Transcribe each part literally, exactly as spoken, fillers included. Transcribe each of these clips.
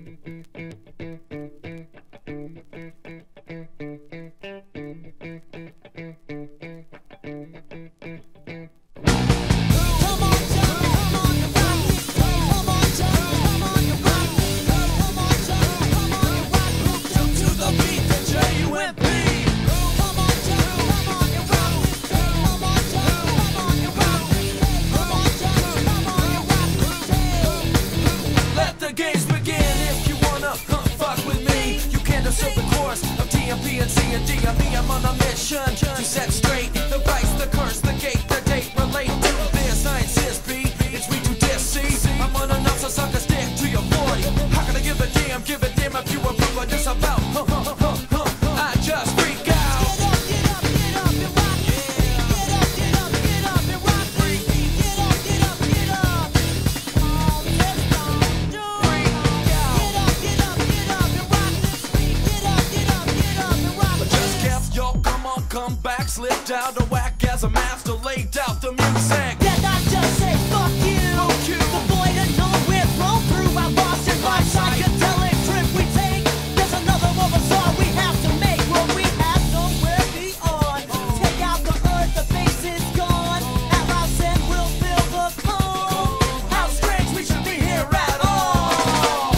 I'm on a mission to set straight the vice, the curse, the gate, the date relate to this. I insist, B, it's we to deceive. I'm on a nuts, a sucker stick to your forty. How can I give a damn, give a damn if you approve what this about? Huh, huh, huh, huh. I just freak out. Get up, get up, get up and rock. Get up, get up, get up and rock. Freak. Get up, get up, get up. Oh, let's go. Freak out. Get up, get up, get up and rock this beat. Get up, get up, get up and rock. Just kept yo, come on, come back, slipped out of whack as a master laid out the music. Then I just say fuck you. Fuck you. The boy that know we're thrown through our lost and life psychedelic trip we take. There's another one bizarre we have to make when we have nowhere beyond. Take out the earth, the base is gone. Our house and we'll fill the cone. How strange we should be here at all.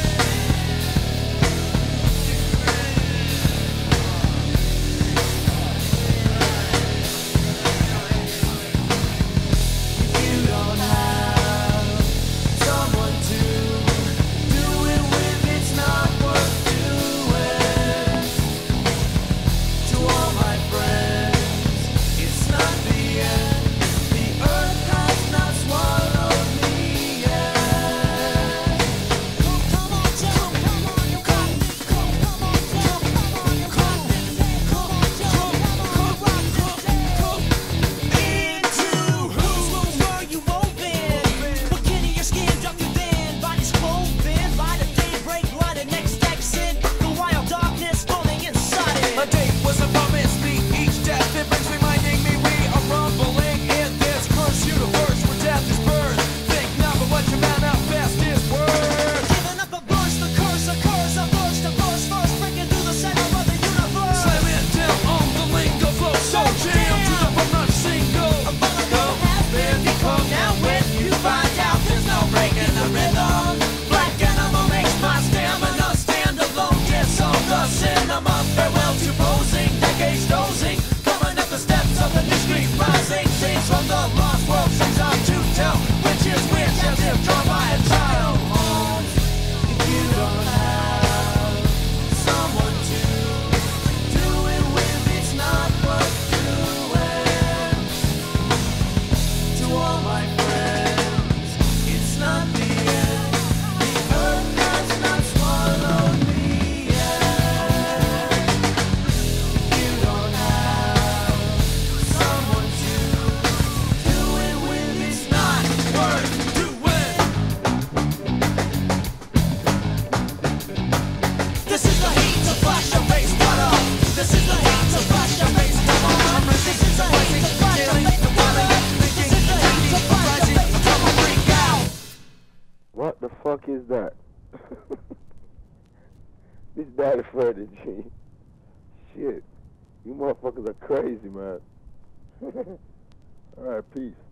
You don't have someone to do it with, it's not worth doing. To all my friends, it's not the end. The earth has not swallowed me yet. Come on, jump, come on, you got this. Come on, jump, come on, you got this. Come on, jump, come on, you rock this. Into whose rooms were you open? What skin of your skin dropped you then? Body's cloven by the daybreak, light the next exit. The wild darkness falling inside it. A date was a promise me. Each death it brings reminding me we are rumbling in this cursed universe where death is birth. Think now, but what you manifest is worth. Giving up a burst, the curse, a curse, a burst, a burst, first breaking through the center of the universe. Slam it down on the lingo flow, so jam to the front single. A butterfly has been become now when you find out there's no break in the rhythm. Black animal makes my stamina stand alone. Disown the cinema, farewell to posing, decades dozing, coming up the steps of the new street rising. Scenes from the lost world, sings on to tell which is which as if drawn by a child. If you don't have someone to do it with, it's not worth doing. To all my friends, it's not the end. The earth has not swallowed me yet. You don't have someone to do it with, it's not worth Do it. This is the heat to flash your face, what up? This is the heat to flash your face, come on. This is the heat to flash your face, what up? This is the heat to flash your face, come on, freak out. What the fuck is that? This Eddy Offord, G. Shit. You motherfuckers are crazy, man. Alright, peace.